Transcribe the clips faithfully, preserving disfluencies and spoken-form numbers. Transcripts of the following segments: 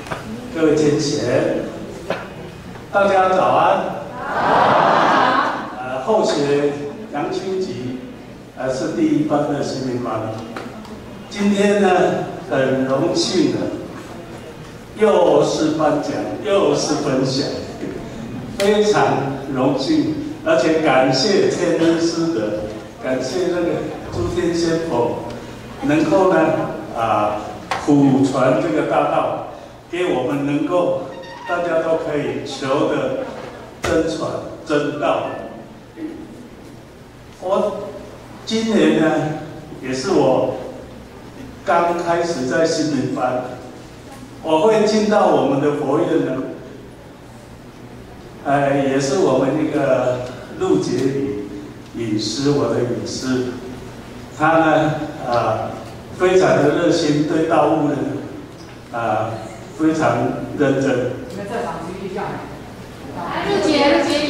各位同学，大家早安。早。呃，后学杨清吉，呃，是第一班的新民班。今天呢，很荣幸的，又是颁奖，又是分享，非常荣幸，而且感谢天恩师德，感谢那个诸天仙佛，能够呢，啊、呃，普传这个大道。 给我们能够大家都可以求的真传真道。我今年呢，也是我刚开始在新民班，我会进到我们的佛院呢，呃，也是我们那个陆杰宇隐师，我的隐师，他呢啊、呃、非常的热心，对道务呢啊。呃 非常认真。 你们在场举一下。 陆杰，陆杰，你。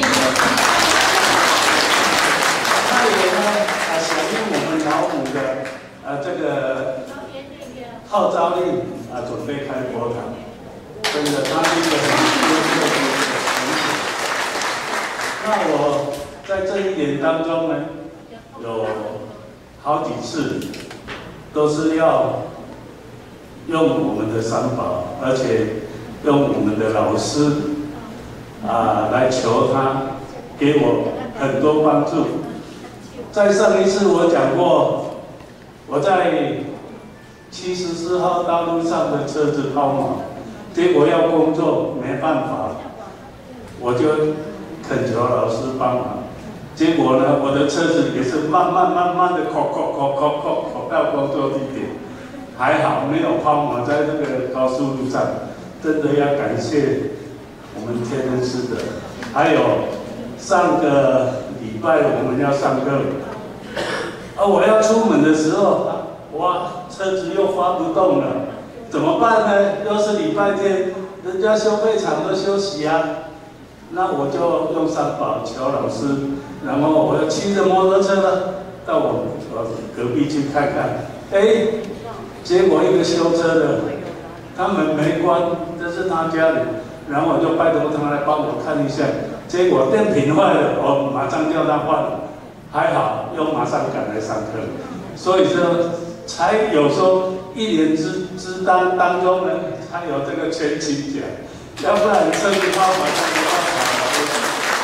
他也呢，啊，响应我们老母的呃这个号召令啊，准备开佛堂。真的，他是一个很优秀的同学。那我在这一年当中呢，有好几次都是要。 用我们的三宝，而且用我们的老师啊来求他给我很多帮助。在上一次我讲过，我在七十四号道路上的车子抛锚，结果要工作没办法，我就恳求老师帮忙。结果呢，我的车子也是慢慢慢慢的靠靠靠靠靠靠到工作地点。 还好没有抛锚在这个高速路上，真的要感谢我们天恩师德。还有上个礼拜我们要上课，而我要出门的时候，哇，车子又发不动了，怎么办呢？又是礼拜天，人家修配厂都休息啊，那我就用三宝求老师，然后我要骑着摩托车呢，到我们隔壁去看看，哎。 结果一个修车的，他门没关，这是他家里，然后我就拜托他来帮我看一下。结果电瓶坏了，我马上叫他换，还好又马上赶来上课。所以说，才有说一年之之当当中呢，才有这个全勤奖，要不然车子抛马上就要跑了。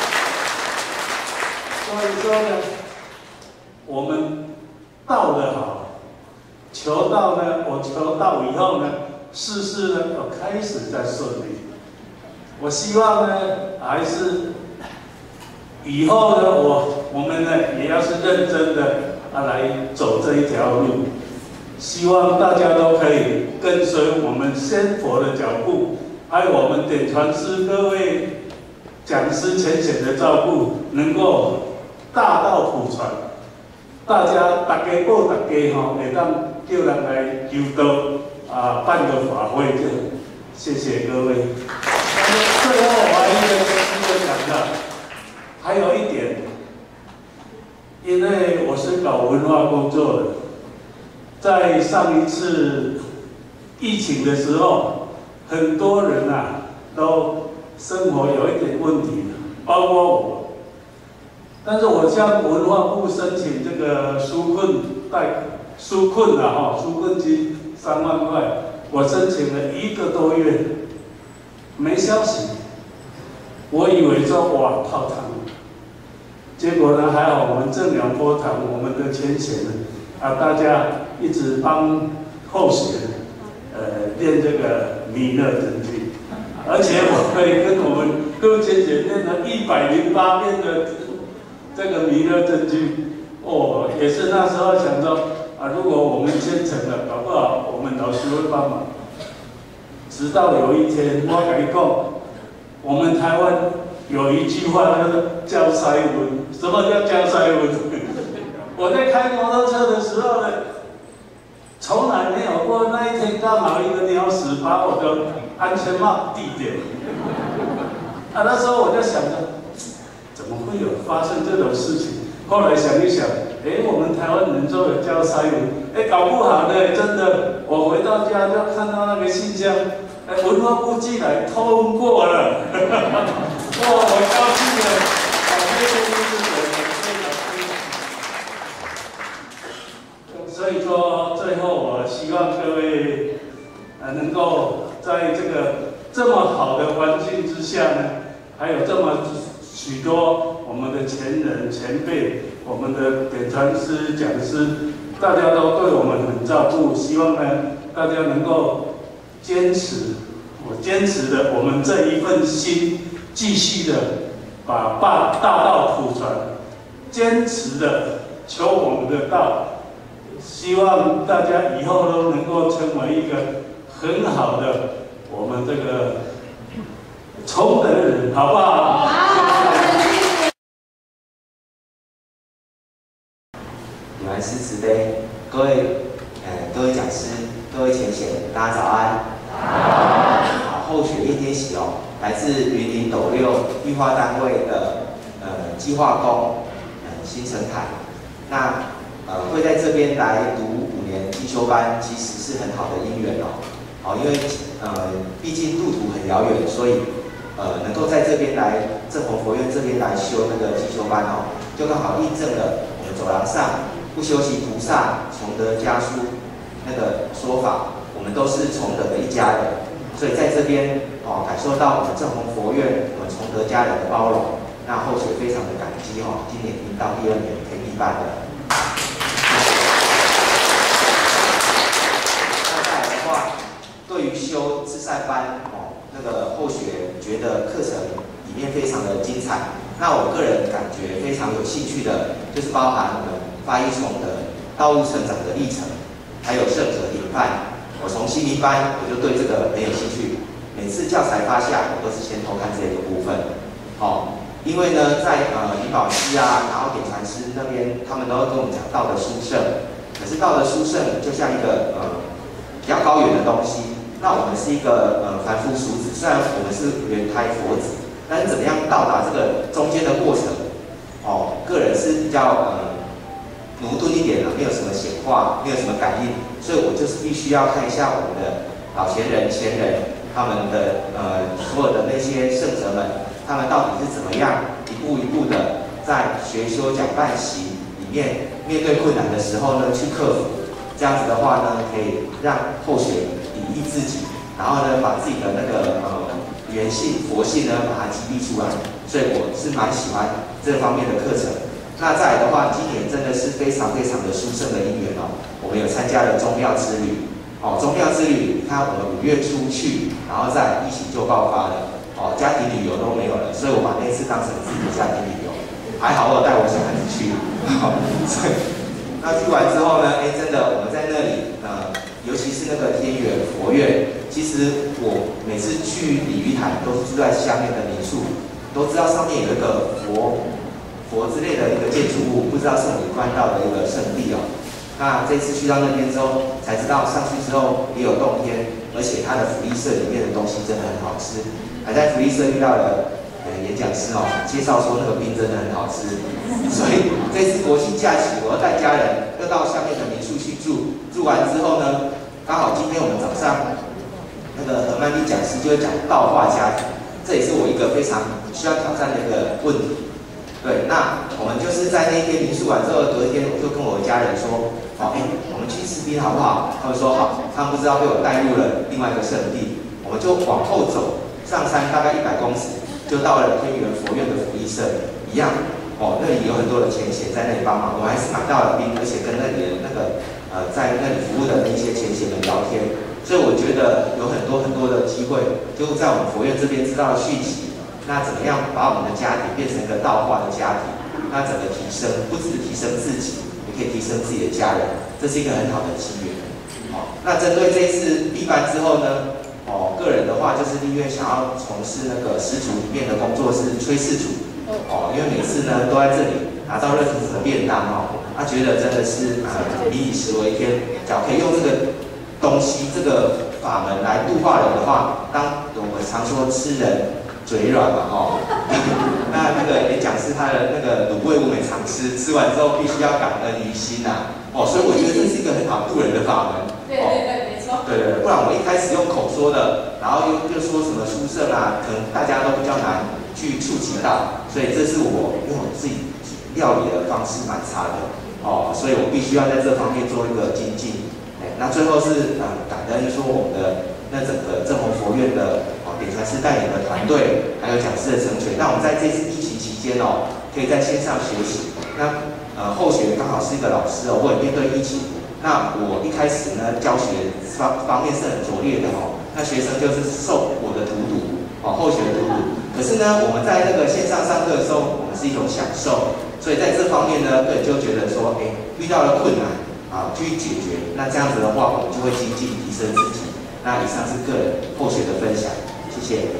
所以说呢，我们道得好。 求道呢，我求道以后呢，事事呢我开始在顺利。我希望呢，还是以后呢，我我们呢也要是认真的啊来走这一条路。希望大家都可以跟随我们仙佛的脚步，还有我们点传师各位讲师浅浅的照顾，能够大道普传。大家大家报大家吼，会当。 叫人来求道啊，办个法会这，谢谢各位。最后我还一个一个讲的，还有一点，因为我是搞文化工作的，在上一次疫情的时候，很多人啊都生活有一点问题，包括我。但是我向文化部申请这个纾困贷款。 纾困了哈，纾困金三万块，我申请了一个多月，没消息。我以为说哇泡汤，结果呢还好我们正阳波堂我们的前贤啊，大家一直帮后学呃练这个弥勒真经，而且我可以跟我们各位前贤练了一百零八遍的这个弥勒真经，哦，也是那时候想说。 啊，如果我们虔诚了，搞不好我们老师会帮忙。直到有一天，我跟你讲，我们台湾有一句话叫做“教塞文”。什么叫教塞文？我在开摩托车的时候呢，从来没有过那一天刚好一个鸟屎把我的安全帽递掉。啊，那时候我就想着，怎么会有发生这种事情？后来想一想。 哎，我们台湾人都有教塞文，哎，搞不好呢，真的，我回到家就看到那个信箱， 哎，文化部竟然通过了，哇，我高兴了，啊，这个就是我们非常非常。所以说，最后我希望各位呃能够在这个这么好的环境之下呢，还有这么许多我们的前人前辈，我们的典传师、讲师，大家都对我们很照顾，希望呢大家能够坚持，我坚持的我们这一份心，继续的把大大道普传，坚持的求我们的道。希望大家以后都能够成为一个很好的我们这个崇德人，好不好？ 你们是慈悲，各位呃各位讲师，各位前贤，大家早安。好，后学叶天喜哦，来自云林斗六育化单位的呃计划工呃新陈凯，那。呃，会在这边来读五年进修班，其实是很好的因缘哦。哦，因为呃，毕竟路途很遥远，所以呃，能够在这边来正弘佛院这边来修那个进修班哦，就刚好印证了我们走廊上不修习菩萨崇德家书那个说法，我们都是崇德的一家人。所以在这边哦，感受到我们正弘佛院我们崇德家人的包容，那后学非常的感激哦。今年已经到第二年可以毕办了。对于修自善班哦，那个后学觉得课程里面非常的精彩。那我个人感觉非常有兴趣的，就是包含我们发一崇的道路成长的历程，还有圣者典范。我从心灵班我就对这个很有兴趣，每次教材发下，我都是先偷看这个部分。哦，因为呢，在呃灵宝师啊，然后典传师那边，他们都会跟我们讲道的殊胜。可是道的殊胜就像一个呃比较高远的东西。那我们是一个呃凡夫俗子，虽然我们是圆胎佛子，但是怎么样到达这个中间的过程，哦，个人是比较呃驽钝一点的，没有什么显化，没有什么感应，所以我就是必须要看一下我们的老前人、前人他们的呃所有的那些圣者们，他们到底是怎么样一步一步的在学修讲办习里面面对困难的时候呢去克服，这样子的话呢，可以让后学砥砺自己，然后呢，把自己的那个呃原性、佛性呢，把它激励出来。所以我是蛮喜欢这方面的课程。那再来的话，今年真的是非常非常的殊胜的因缘哦。我们有参加了宗庙之旅，哦，宗庙之旅，你看我们五月初去，然后再疫情就爆发了，哦，家庭旅游都没有了，所以我把那次当成自己的家庭旅游。还好我有带我小孩子去，哦，所以那去完之后呢，哎，真的我们在那里呃。尤其是那个天元佛院，其实我每次去鲤鱼潭都是住在下面的民宿，都知道上面有一个佛佛之类的一个建筑物，不知道是我们关到的一个圣地哦。那这次去到那边之后，才知道上去之后也有洞天，而且它的福利社里面的东西真的很好吃。还在福利社遇到了呃演讲师哦，介绍说那个冰真的很好吃，所以这次国庆假期我要带家人又到下面的民宿去住，住完之后呢，刚好今天我们早上那个何曼丽讲师就会讲道化家庭，这也是我一个非常需要挑战的一个问题。对，那我们就是在那一天民宿完之后，隔一天我就跟我的家人说，好，哎，我们去吃冰好不好？他们说好，他们不知道被我带入了另外一个圣地，我们就往后走，上山大概一百公尺，就到了天元佛院的福利社，一样。哦，那里有很多的前贤在那里帮忙，我还是买到了冰，而且跟那里的那个呃在那里服务的那些前贤们聊天，所以我觉得有很多很多的机会，就在我们佛院这边知道了续集，那怎么样把我们的家庭变成一个道化的家庭？那整个提升，不只提升自己，也可以提升自己的家人，这是一个很好的机缘。哦，那针对这一次闭班之后呢，哦，个人的话就是宁愿想要从事那个师祖里面的工作是炊事主。哦，因为每次呢都在这里拿到热腾腾的便当哦，他、啊、觉得真的是呃民以食为天，只要可以用这个东西、这个法门来度化人的话，当我们常说吃人嘴软嘛哦，那那个演讲师他的那个卤味我们常吃，吃完之后必须要感恩于心呐、啊、哦，所以我觉得这是一个很好度人的法门。 对对对，没错。 对， 对对，不然我一开始用口说的，然后又又说什么书圣啊，可能大家都比较难去触及到，所以这是我因为我自己料理的方式蛮差的哦，所以我必须要在这方面做一个精进。哎，那最后是嗯感恩说我们的那整个正弘佛院的哦点传师带领的团队，还有讲师的成全。那我们在这次疫情期间哦，可以在线上学习。那呃后学刚好是一个老师哦，我也面对疫情。那我一开始呢，教学方方面是很拙劣的哦，那学生就是受我的荼毒哦，后学的荼毒。可是呢，我们在那个线上上课的时候，我们是一种享受，所以在这方面呢，个人就觉得说，哎，遇到了困难啊，去解决，那这样子的话，我们就会精进提升自己。那以上是个人后学的分享，谢谢。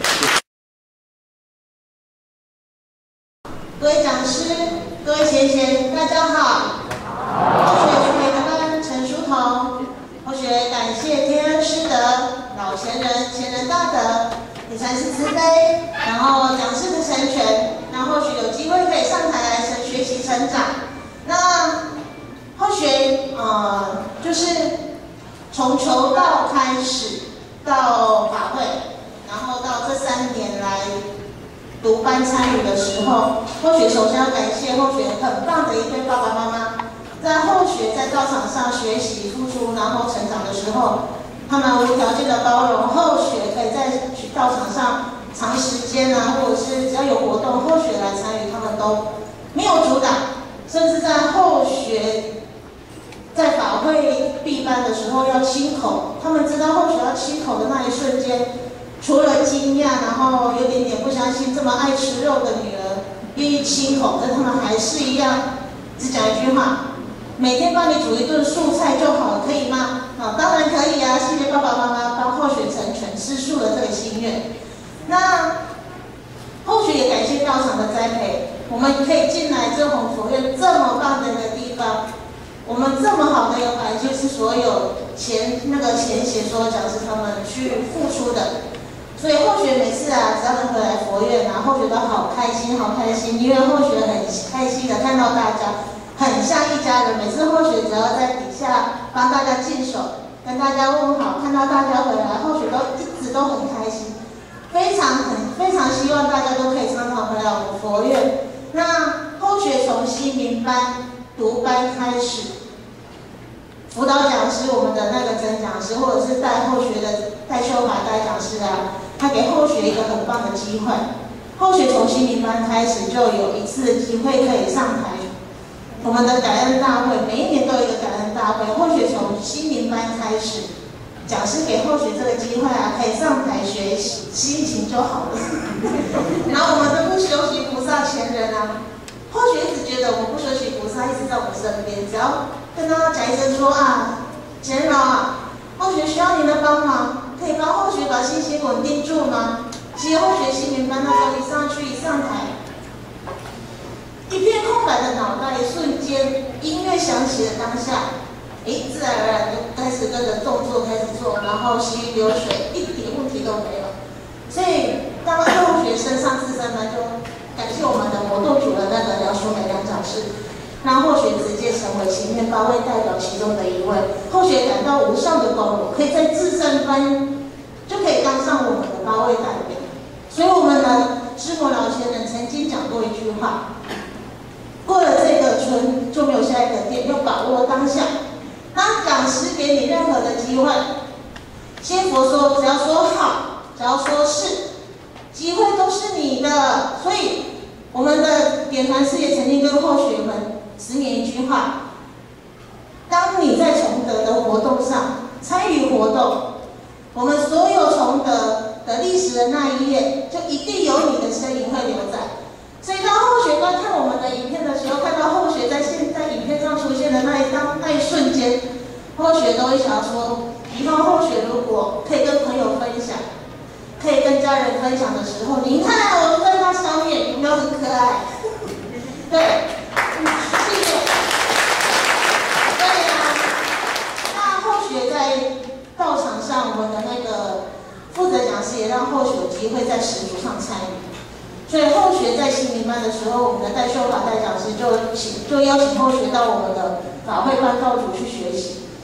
各位讲师、各位贤贤，大家好。后学学跟陈书彤，后学感谢天恩师德、老贤人、前人大德、点传师慈悲，然后讲师的成全，那后学有机会可以上台来成学习成长。那后学呃就是从求道开始到法会，然后到这三年来读班参与的时候，后学首先要感谢后学很棒的一对爸爸妈妈，在后学在道场上学习、付出，然后成长的时候，他们无条件的包容后学可以在道场上长时间啊，或者是只要有活动，后学来参与，他们都没有阻挡，甚至在后学在法会闭班的时候要亲口，他们知道后学要亲口的那一瞬间，除了惊讶，然后有点点不相信这么爱吃肉的女儿愿意亲口，但他们还是一样只讲一句话：每天帮你煮一顿素菜就好了，可以吗？啊，当然可以啊！谢谢爸爸妈妈帮后学成全吃素的这个心愿。那后学也感谢道场的栽培，我们可以进来正弘佛院这么棒的一个地方，我们这么好的一个环境是所有前那个前贤所有讲师他们去付出的。所以后学每次啊，只要能回来佛院，然后后学都好开心，好开心，因为后学很开心的看到大家，很像一家人。每次后学只要在底下帮大家净手，跟大家问好，看到大家回来，后学都一直都很开心，非常很非常希望大家都可以常常回来我们佛院。那后学从新民班读班开始，辅导讲师，我们的那个曾讲师，或者是带后学的戴秀华戴讲师啊，他给后学一个很棒的机会。后学从新民班开始就有一次的机会可以上台，我们的感恩大会，每一年都有一个感恩大会。后学从新民班开始，讲师给后学这个机会啊，可以上台学习，心情就好了。然后我们的不修习菩萨前人啊，后学一直觉得我们不修习菩萨一直在我们身边，只要跟他讲一声说啊，前老啊，后学需要您的帮忙，可以帮后学把信心稳定住吗？其实后学新民班那时候一上去一上台，一片空白的脑袋，瞬间音乐响起的当下，诶，自然而然就开始跟着动作开始做，然后行云流水，一点问题都没有。所以当二后学生上自三班，就感谢我们的活动组的那个梁淑美梁讲师。让后学直接成为前面八位代表其中的一位，后学感到无上的光荣，可以在自三班就可以当上我们的八位代表。所以我们呢，知摩老先生曾经讲过一句话：过了这个村就没有下一个店，要把握当下。当讲师给你任何的机会，仙佛说只要说好，只要说是，机会都是你的。所以我们的点传师也曾经跟后学们十年一句话：当你在崇德的活动上参与活动，我们所有崇德的历史的那一页，就一定有你的身影会留在。所以当后学观看我们的影片的时候，看到后学在现在影片上出现的那一当那一瞬间，后学都会想说，以后后学如果可以跟朋友分享，可以跟家人分享的时候，您看我在那上面有没有很可爱？对，嗯，谢谢。对呀、啊，那后学在道场上，我们的那个负责讲师也让后学有机会在实足上参与。所以后学在新民班的时候，我们的戴秀华戴讲师就请就邀请后学到我们的法会办道组去学习。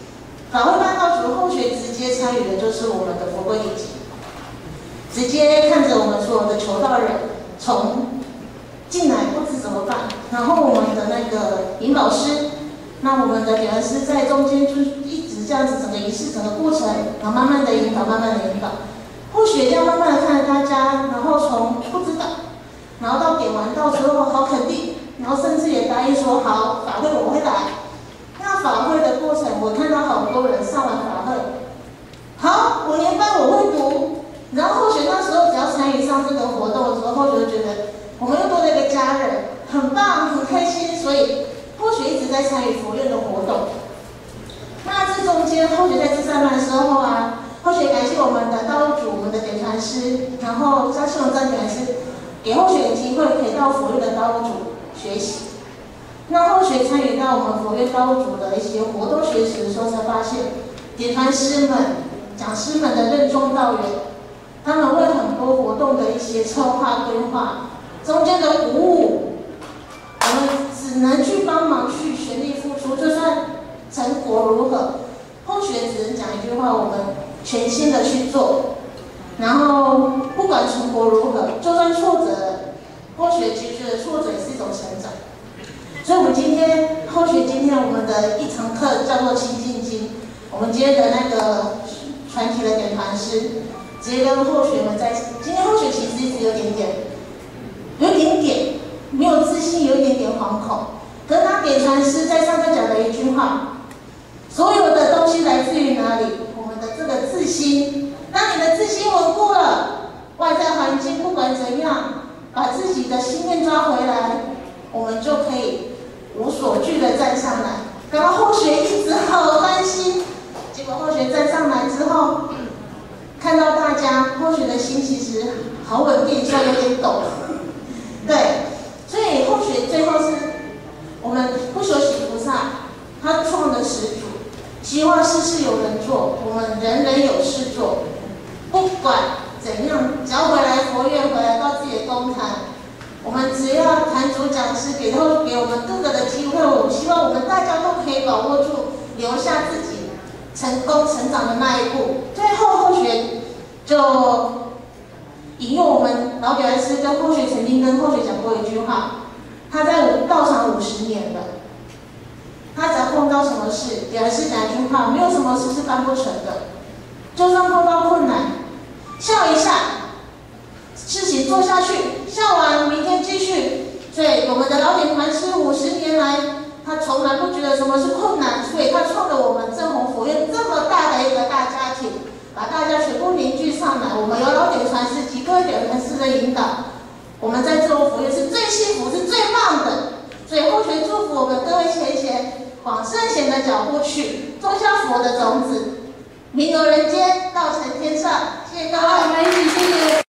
法会办道组后学直接参与的就是我们的佛规礼集，直接看着我们所有的求道人从进来不知怎么办，然后我们的那个引导师，那我们的点燃师在中间就一直这样子整个仪式整个过程，然后慢慢的引导，慢慢的引导，后学这样慢慢的看着大家，然后从不知道，然后到点完道之后好肯定，然后甚至也答应说好法会我会来。那法会的过程，我看到好多人上完法会，好五年班我会读，然后后学那时候只要参与上这个活动的时候，后学就觉得我们又多了一个家人，很棒，很开心，所以后学一直在参与佛院的活动。那这中间后学在自善班的时候啊，后学感谢我们的道主、我们的点传师，然后张庆荣张点传师给后学有机会可以到佛院的道主学习。那后学参与到我们佛院道主的一些活动学习的时候，才发现点传师们、讲师们的任重道远，他们为很多活动的一些策划规划，中间的鼓舞，我们只能去帮忙去全力付出，就算成果如何，后学只能讲一句话：我们全心的去做，然后不管成果如何，就算挫折，后学其实觉得挫折也是一种成长。所以，我们今天后学今天我们的一堂课叫做清净经。我们今天的那个传体的点传师，直接跟后学们在一起。今天后学其实一直有点点，有点点没有自信，有一点点惶恐。跟他点传师在上课讲了一句话：所有的东西来自于哪里？我们的这个自心。当你的自心稳固了，外在环境不管怎样，把自己的心念抓回来，我们就可以无所惧的站上来。刚刚后学一直好担心，结果后学站上来之后，看到大家，后学的心其实好稳定，虽然有点抖。对，所以后学最后是我们不朽喜菩萨他创的始祖，希望事事有人做，我们人人有事做，不管怎样，只要回来佛院，回来到自己的公坛。我们只要坛主讲师给后给我们各个的机会，我希望我们大家都可以把握住，留下自己成功成长的那一步。最后后学就引用我们老表师跟后学曾经跟后学讲过一句话，他在道场五十年了，他只要碰到什么事，表师讲一句话，没有什么事是办不成的，就算碰到困难，笑一下。事情做下去，笑完明天继续。所以我们的老点传师五十年来，他从来不觉得什么是困难，所以他创了我们正弘佛院这么大的一个大家庭，把大家全部凝聚上来。我们有老点传师及各位点传师的引导，我们在正弘佛院是最幸福、是最棒的。所以后学祝福我们各位贤贤往圣贤的脚步去，种下佛的种子，名留人间，道成天上。谢谢各位，我们一起谢谢。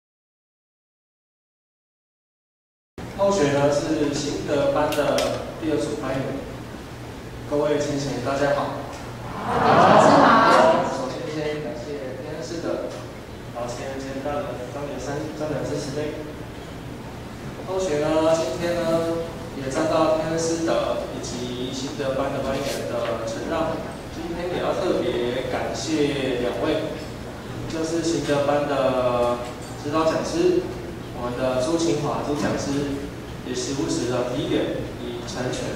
后学呢是行德班的第二组班员，各位贤贤大家好。 老师好。 首先先感谢天恩师的老前前大人张连山张良之慈悲。后学呢今天呢也站到天恩师的以及行德班的班员的承让，今天也要特别感谢两位，就是行德班的指导讲师，我们的朱清华朱讲师。也时不时的提点以成全，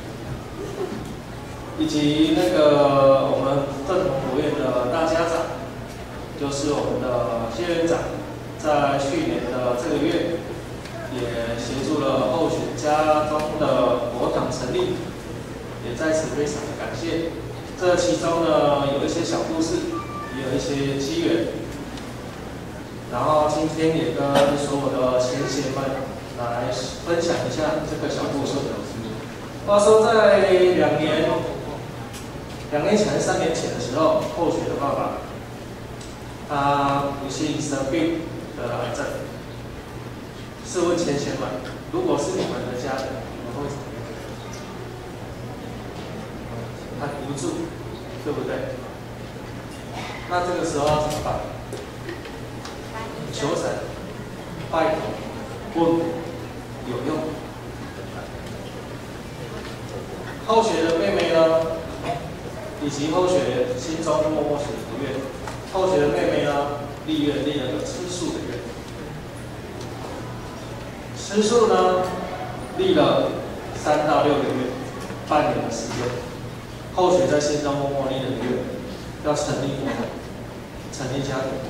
以及那个我们正统佛院的大家长，就是我们的谢院长，在去年的这个月，也协助了后学家中的佛堂成立，也在此非常的感谢。这其中呢有一些小故事，也有一些机缘，然后今天也跟所有的贤贤们。来分享一下这个小故事。话说在两年、两年前、三年前的时候，后学的爸爸，他不幸生病得了癌症。试问贤贤们，如果是你们的家人，你们会怎么样？很无助，对不对？那这个时候要怎么办？求神、拜佛、问卜。有用。后学的妹妹呢， 以及后学心中默默许的愿。后学的妹妹呢，立愿立了个吃素的愿。吃素呢，立了三到六个月，半年的时间。后学在心中默默立了愿，要成立国门，成立家庭。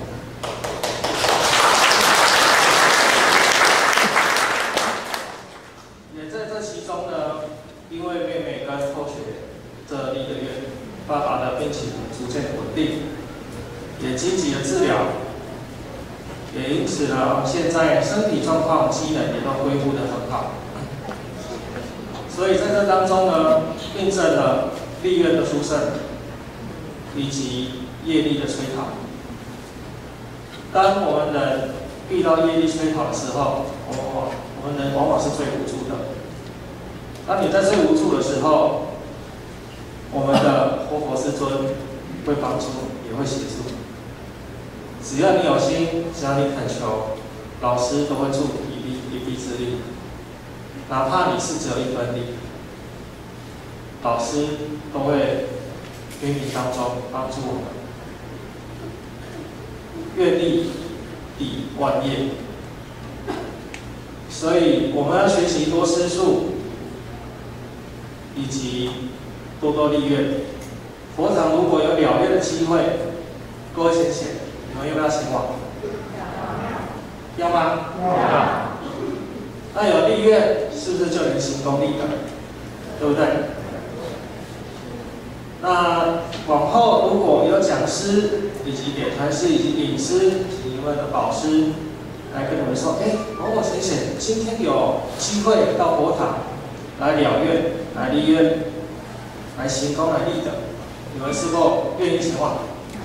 也在这其中呢，因为妹妹跟后学这一个月，爸爸的病情逐渐稳定，也积极的治疗，也因此呢，现在身体状况、机能也都恢复得很好。所以在这当中呢，印证了立愿的殊胜，以及业力的催讨。当我们人遇到业力催讨的时候，我们往我们人往往是最无助的。当你在最无助的时候，我们的活佛世尊会帮助，也会协助。只要你有心，只要你恳求，老师都会助你一臂一臂之力。哪怕你是只有一分力，老师都会芸芸当中帮助我们。愿力抵万业，所以我们要学习多吃素，以及多多立愿。佛堂如果有了愿的机会，各位先生，你们要不要前往？要吗？要。那有立愿，是不是就能行功立德？对不对？那往后如果有讲师以及点传师以及领师以及你们的导师来跟你们说，哎，某某先生今天有机会到佛堂来了愿、来立愿、来行功、来立德，你们是否愿意前往？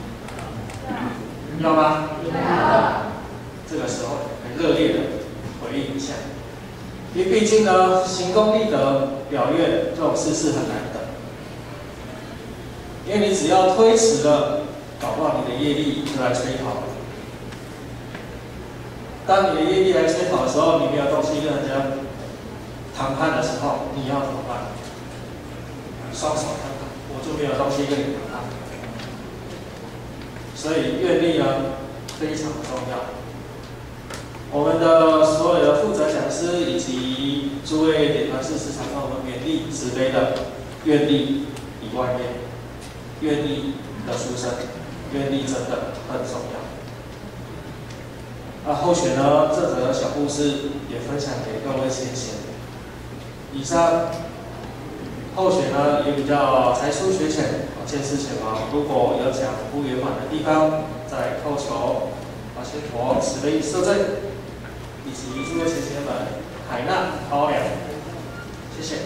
要吗？要。这个时候很热烈的回应一下。因为毕竟呢，行功立德、了愿这种事是很难的，因为你只要推迟了，搞不好你的业力就来催讨了。当你的业力来催讨的时候，你没有东西跟人家谈判的时候，你要怎么办？双手摊牌，我就没有东西跟你谈判。所以愿力呢非常重要。我们的所有的负责讲师以及诸位点传师时常跟我们勉励慈悲的愿力以万业，愿力的殊胜，愿力真的很重要。那后学呢，这则小故事也分享给各位先贤。以上后学呢也比较才疏学浅，见识浅薄，如果有讲不圆满的地方，再叩求阿弥陀慈悲赦罪。以及诸位先贤们海纳包容，谢谢。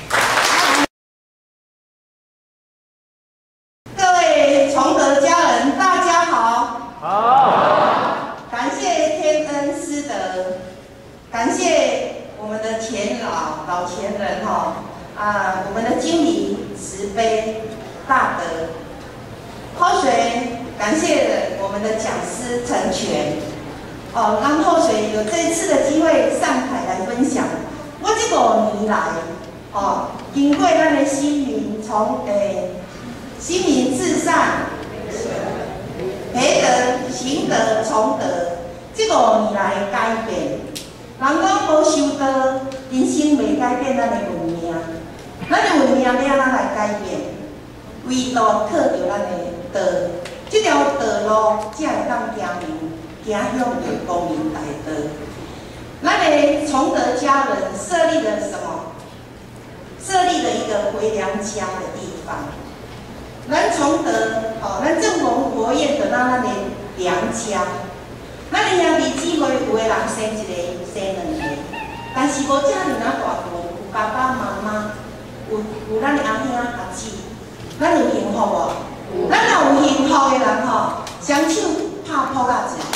各位崇德家人，大家好。好。感谢天恩师德，感谢我们的前老老前人哈啊，我们的经理慈悲大德。后学感谢我们的讲师陈全。哦，让后水有这一次的机会上台来分享。我这五年来，哦，经过咱的心灵从诶心灵至善、培德、行德、从德，这五年来改变。人讲无修道，人生袂改变咱的运命。咱的运命要安怎来改变？唯独靠着咱的道，这条道路才会当行明。行向着光明大道，咱的崇德家人设立了什么？设立了一个回娘家的地方。咱崇德，哦，咱正逢国宴得到咱的娘家。咱的兄弟姊妹有的人生一个，生两个，但是无遮尔啊大个，有爸爸妈妈，有有咱的阿兄阿姊，咱有幸福无？咱若有幸福的人吼，双手拍扑啊子。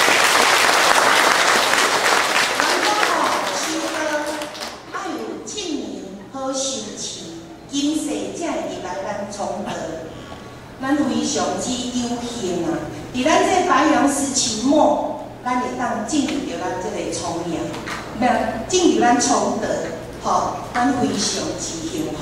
今世才会入来咱崇德，咱非常之有幸啊！伫咱这白杨时期末，咱会当进入到咱这个崇明，咩？进入咱崇德，吼，咱非常之幸福。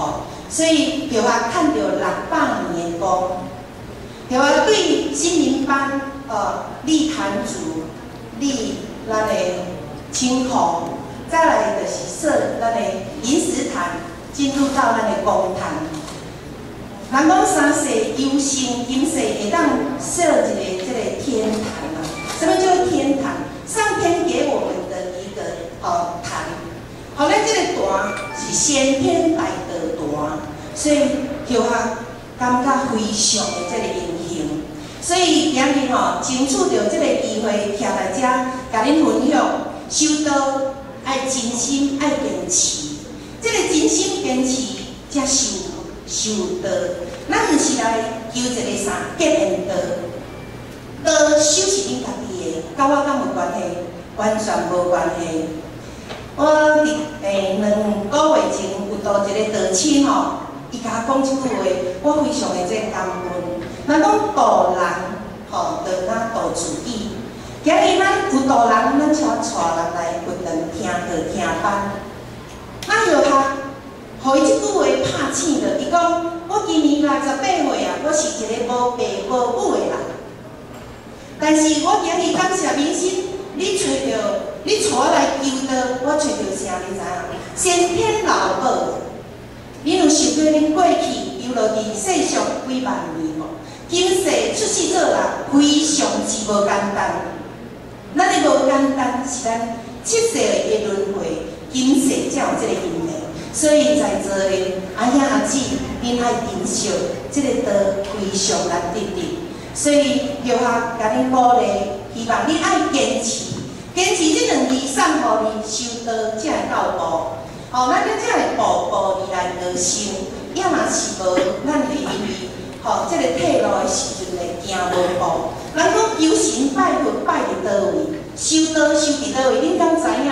所以就话看到六百年的功，就话对新民班呃立坛主、立咱的清红，再来就是设咱的银石坛，进入到咱的公坛。人讲三世有生，今世会当设一个这个天坛啊。什么叫天坛？上天给我们的一个呃坛。好，咱这个坛是先天来的坛，所以就哈感觉非常的这个荣幸。所以今日吼，争取到这个机会，徛来遮，甲恁分享，修道爱真心爱坚持，这个真心坚持才修。修道，咱毋是来求一个啥结缘道，道修是恁家己的，甲我敢有关系？完全无关系。我伫诶两个月前有到一个道亲吼，伊甲我讲一句话，我非常的这感恩。咱讲道人吼，就咱道自己。今日咱有道人，咱请带人来佛堂听课听班，咱就学。互伊即句话拍醒着，伊讲：我今年六十八岁啊，我是一个无爸无母的人。但是我今日感谢民心，你找着，你带我来求道，我找着啥？你知影？先天老母，你有想过恁过去游落伫世上几万年无？今世出世做人，非常之无简单。咱的无简单是咱七世的轮回，今世才有这个因缘。所以在座的阿兄阿姊，恁爱珍惜这个道，非常难得的。所以留下甲恁鼓励，希望你爱坚持，坚持这两字送互你修道才会到步。哦，咱咧才会步步而来而成。要若是无，咱会因为吼这个退路的时阵会行无步。人讲求神拜佛拜伫倒位，修道修伫倒位，恁敢知影？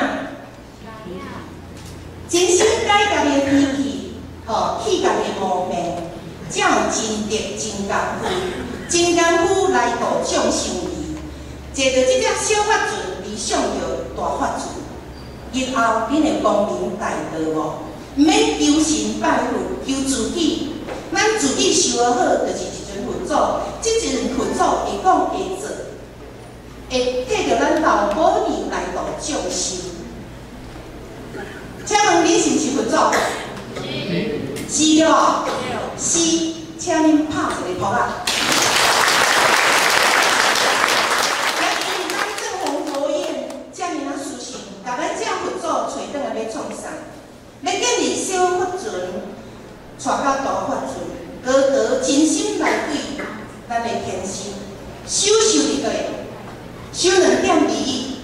真心改家己的脾气，吼，起家己的毛病，才有真德真功夫，真功夫来度众生义。坐着这只小法船，而上着大法船，日后恁会光明大道无？毋免求神拜佛，求自己，咱自己修得好，就是一尊佛祖。这尊佛祖会讲会做，会替着咱老母儿来度众生。请问你是毋是佛祖？是。是了。是，请恁拍一个扑啊！来，因咱正弘佛院遮尔啊殊胜，甲咱遮佛祖找倒来要创啥？要建立小法船，带到大法船，高高真心来对咱的天心，修修伫对，修两点二义，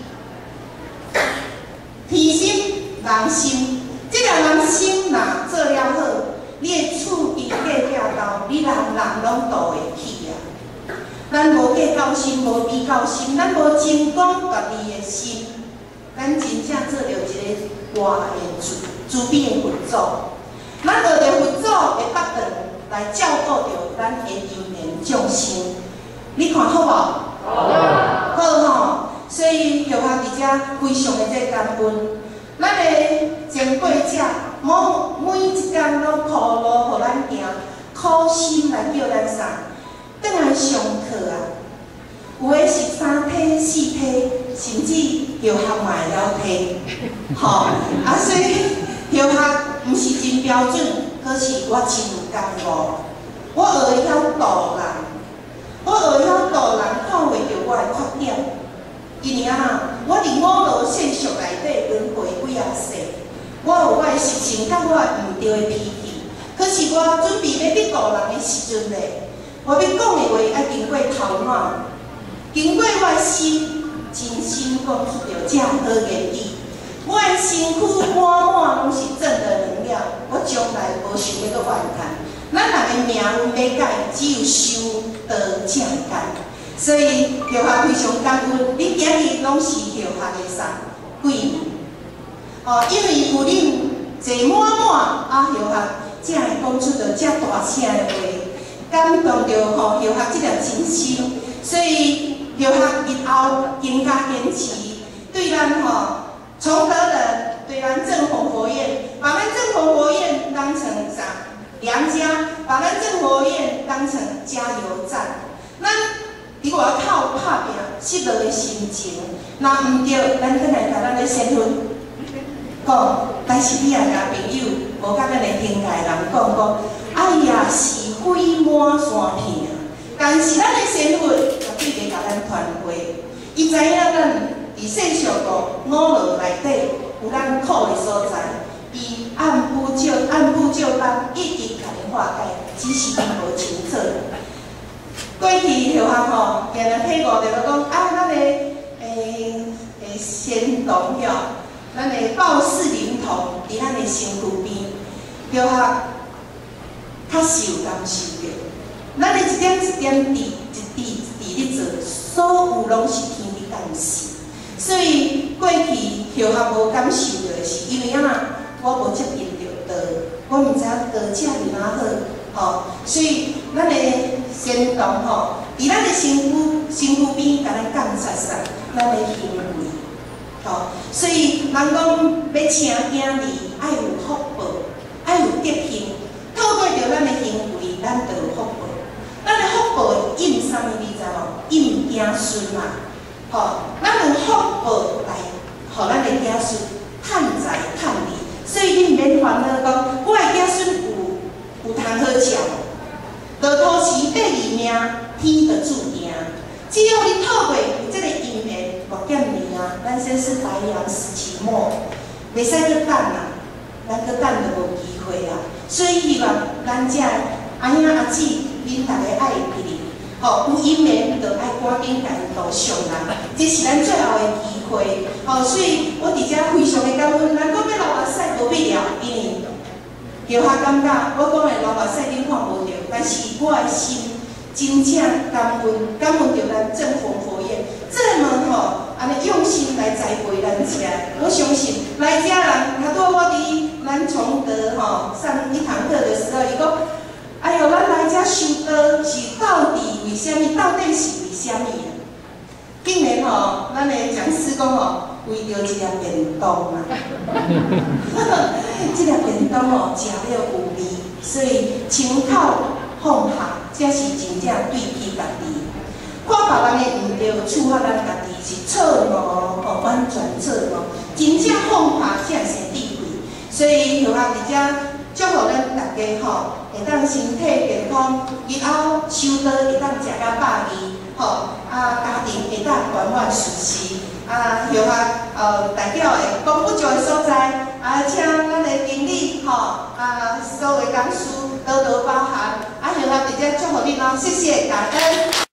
天心。人心，这个人心若做了好，你的厝边隔壁头，你人人拢度会起啊。咱无计较心，无比较心，咱无真讲家己的心，咱真正做着一个活的慈慈悲的佛祖。咱学着佛祖的法顿来照顾着咱的有缘众生，你看好无？好。好吼，所以就下伫遮非常的这感恩。咱的前辈者，每每一天拢苦路互咱行，苦心来叫咱啥？转来上课啊！有诶是三梯四梯，甚至就学嘛会晓梯，吼、啊！所以就学毋是真标准，可是我真有感悟。我学会晓度人，我学会晓度人，看袂着我的缺点。因为啊，我伫五路世俗内底轮回几啊世，我有我的习性，甲我毋对的脾气。可是我准备要去度人的时阵咧，我要讲的话要经过头脑，经过我的心，真心讲出着这好言语。我的身躯满满拢是正的能量，我将来无想要搁怨叹。咱人的命运要改，只有修道才会改。所以后学非常感恩，恁今日拢是后学的啥贵人，哦，因为有恁坐满满啊，后学才会讲出着遮大声的话，感动着吼后学这条真心。所以后学日后更加坚持，对咱吼崇德人，对咱正弘佛院，把咱正弘佛院当成啥？良当成加油站。咱伫外口打拼，失落的心情，若毋对，咱再来甲咱的身份讲，但是你也甲朋友，无甲咱的天界人讲讲，哎呀，是非满山遍，但是咱的身份绝对袂甲咱团结。伊知影咱伫世俗个五路内底有咱苦的所在，伊按部就按部就班，一直甲咱化解，只是伊无清楚。过去后学吼，定定体悟着讲啊，咱的诶诶仙童哟，咱的报事灵童伫咱的身躯边，后学较是有感受着。咱的一点一点滴一滴一滴咧做，所有拢是天的干事。所以过去后学无感受着的是因为啊，我无接近着道，我毋知影道遮尔哪好。吼，所以咱的仙童吼，伫咱的身躯身躯边，甲咱监察察咱的行为，吼，所以人讲要请囝儿，爱有福报，爱有德行，透过着咱的行为，咱就有福报。咱的福报印啥物？你知无？印子孙嘛，吼，咱有福报来，互咱的子孙趁财趁利，所以你毋免烦恼讲，我的子孙有。有通好食，落土时第二命，天就注定。只要你透过有这个因缘，目见面啊，咱先是白羊时期末，袂使去等啦，咱去等就无机会啊。所以希望咱遮阿兄阿姊，恁大家爱记哩，吼，有因缘就爱赶紧家度上人，这是咱最后的机会。吼，所以我伫遮非常的感恩，咱讲要流目屎无必了，因为。后学感觉，我讲的流目屎恁看无着，但是我的心真正感恩，感恩着咱正弘佛院这么吼安尼用心来栽培咱遮。我相信来遮人，拄拄我伫咱崇德吼上一堂课的时候，伊讲，哎哟，咱来遮修道是到底为虾米？到底是为虾米啊？竟然吼，咱的讲师讲吼。为着一粒便当啦，这粒便当哦，食了有味，所以清口放下，这是真正对起家己。看别人的毋对，处罚咱家己是错误哦，完全错误。真正放下才是智慧。所以后学伫遮祝福咱大家吼，会当身体健康，日后修道会当食到百二，吼啊家庭会当圆满顺遂。啊，后学呃代表的讲不足的所在，啊，请咱的经理吼，啊，所有的讲师多多包涵，啊，后学直接祝福你咯，谢谢，感恩。